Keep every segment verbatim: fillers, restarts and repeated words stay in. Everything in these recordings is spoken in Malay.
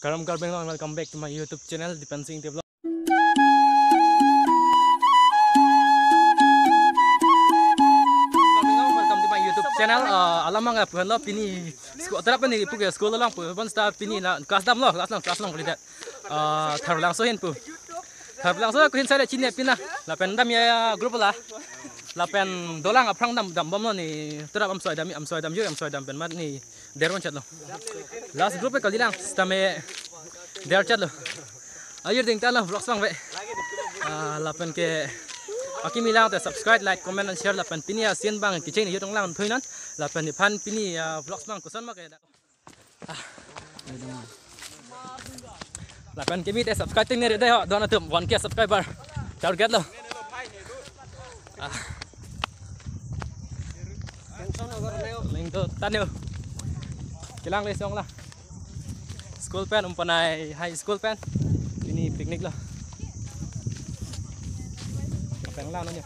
Karam Karbeng, welcome back to my YouTube channel, Dispensing Vlog. Welcome to my YouTube channel. Alam ang puhan lo pini school terap ni puke school lang pu pun sta pini na kelas dam lo kelas lang kelas lang kulihat. Thar lang so hin pu. Thar lang so kuhin saya cine pina. La pen dam ya grup lah. La pen dolang aprang dam dam bom lo ni terap am soy dam am soy dam yo am soy dam pen mat ni deron chat lo. Last group kali lang sta me der chat lo. Ayur ding ta lo vlog sang ve. La pen ke Aki milang te subscribe, like, comment, and share. Lapan pini ya sian bang kiceng ni yutong lang tuinan. Lapan ipan pini ya vlogs bang kusan mak ya. Lapan kimi te subscribe ting ni reda ho. Dona tu one k subscriber. Target lo. Ling tu tanyo. Kilang le song lah. School pen umpanai high school pen. Ini piknik lah. Peng lao nó nhỉ.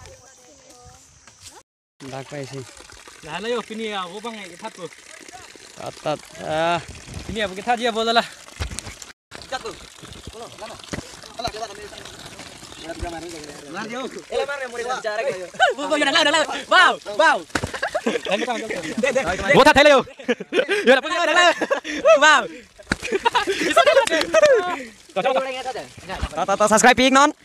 Đạc vậy gì? Là nó yo pini à vô bang cái thắt rồi. Tắt tắt à. Pini à cái thắt gì vô là. Cắt rồi. Kalau, mana? Kalau kita kami. Lan yo. Ele mare mau bicara gitu. Bu bu jangan lah, lah. Bau, bau. Vô thắt thấy là yo. Yo là pini là. Bau. Tắt tắt subscribe ping non.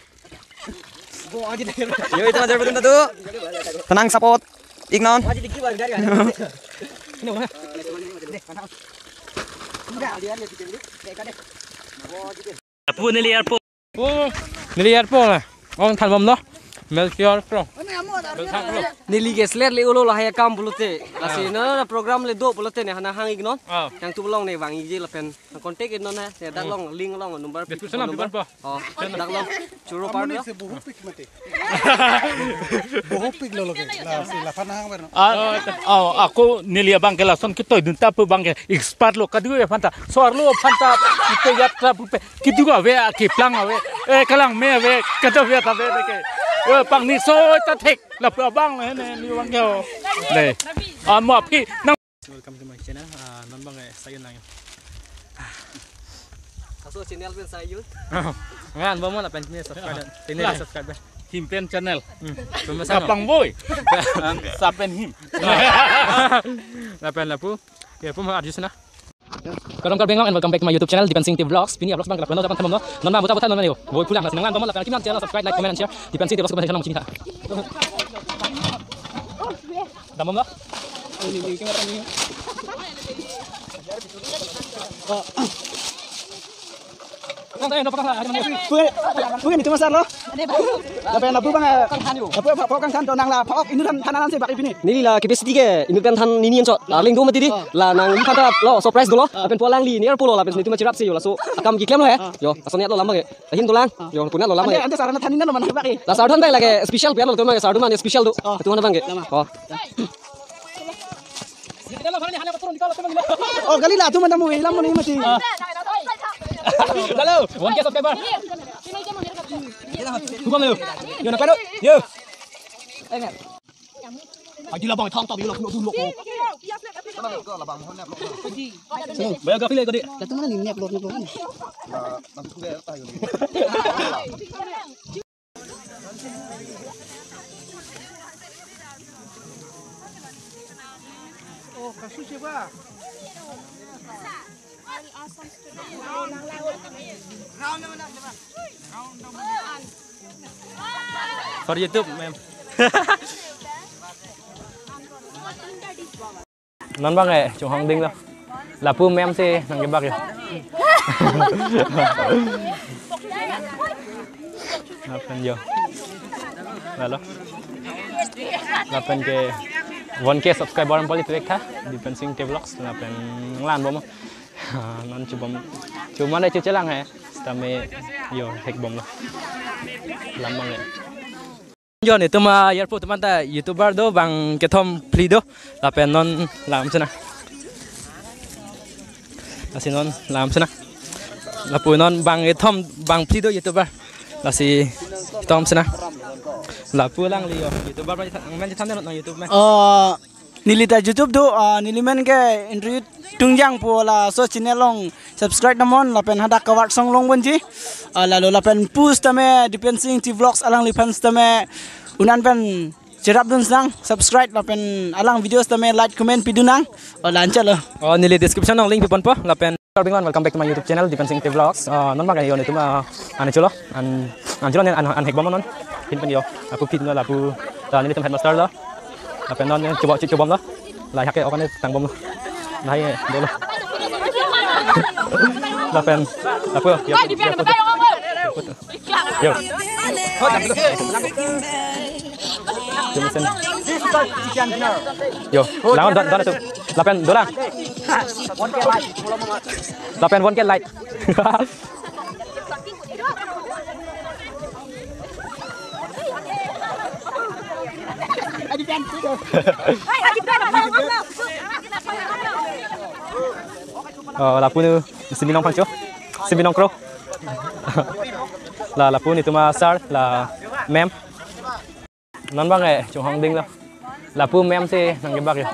Yo itu aja betul tuh. Tenang support. Ignon. Pu nili airport. Pu nili airport lah. Orang than bom lo. Melchior Pro. Nili gesler le ulo lah ya kam bulute. Lasina program le do bulute ne hana hang ignon. Yang tu belong ne wang iji lapen kontak ignon ha. Ya dak long link long number number. Oh, dak long churo par lo. Bohong pig lo loke. La si la fana hang berno. Ah, aku nili abang ke lason kita dunta pu bang ke expert lo kadu ya fanta. Soar lo fanta kita yatra pu kidu ga we ki plang we. Eh kalang me we kadu we ta we ke. Eh pang ni so ta tek la pu abang le ne ni bang yo. Deh. Ah mo pi nang Welcome to my channel. Ah non bang eh sayun lang. Kaso channel pen sayun. Ngan bom lah pen pini subscribe. Pini subscribe. himpen channel. Pemesan. Sapang boy. Sapen him. Lapan lapu. Ya pu ma adjust na. Karam Karbeng and welcome back to my YouTube channel Dispensing Vlogs. Pini vlogs bang lapan lo dapat thamam lo. Non ma buta buta non yo. Boy pulang nas nangan bom lapan kim channel subscribe like comment and share. Dispensing Vlogs ko channel mo chini ta. Damom lo. Ini ini kamera ni. Oh. Bukan itu masar lo. Tapi yang lapu bang, lapu apa kang kan donang lah, pok ini kan tanan sih pakai ini. Nili lah kipes tiga, ini kan tan ninian so, ling dua mati di, lah nang ini kan lo surprise dulu, apen pulang li, ni er pulo lah, apen itu macam cirap sih yo, lasu akam giklem lo ya, yo, lasu niat lo lama ke, ahin tulang, yo punya lo lama ke. Anda sarana tanin lo mana pakai? Lah sardan bang lagi special biar lo tuh bang, sardan mana special tuh, itu mana bang ke? Oh. Oh kali lah tu mana mau hilang mana mati. Halo, one k subscriber. Bukan lo. Yo nak kado? Yo. Aji labang thang tadi lo kena dulu ko. Bayar gafi le kadi. Lah tu mana ni upload upload ni. Oh, kasus siapa? For YouTube, ma'am. Non bang eh, chung hong ding lo. Lapu mem sih nang gebak ya. Lapan yo. Lalu. Lapan ke one k subscriber ang pali tuwek ha. Dispensing Vlogs lapan nglan bom. Non coba cuma ada cuci lang ya. Stame yo hack bom lo. Lambang ya. Yo nih tuh mah airport teman ta YouTuber do bang ketom plido lapen non lam sana. Asin non lam sana. Lapu non bang ketom bang plido YouTuber. Lasi tom sana. Lapu lang liyo YouTuber ba ang man tan non YouTube man. Oh nilita YouTube tu nili men ke interview tungjang po la so channel long subscribe namon la pen hada kawat song long bonji lalu la pen push tame depending ti vlogs alang lipan tame unan pen cerap dun sang subscribe la pen alang videos tame like comment pidunang lancar lo. Oh nili description nang link pipon po la pen. Everyone, welcome back to my YouTube channel Dipensing T Vlogs. Non ba kayo nito ma ano chulo an an chulo an an hekbom non pin pen yo aku pin lo la pu la ni tem headmaster lo la pen non coba coba lo la hake okan tang bom lo la hai do lo la pen la pu yo yo yo lang don don tu la pen do lang la pen one get light oh la pu nu seminong pancho seminong kro la la pu ni tu ma sar la mem non bang eh chung hong ding lo la pu mem se nang ge bak yo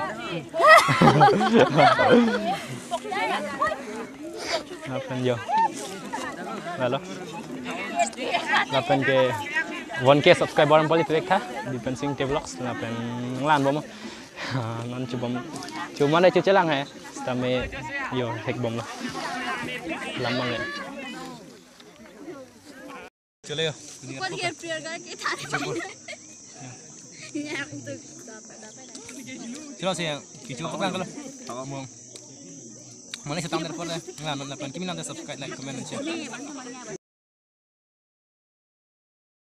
la pen yo lalu la pen ke one K subscriber ang politik ha Dipensing T Vlogs la pen nglan bom non coba cuma ada cuci lang eh stame yo hek bom lah lama ya चले yo chilo sih kicu kok kan kalau tahu mau mana setang telepon deh nggak nonton kimi nanti subscribe like comment and share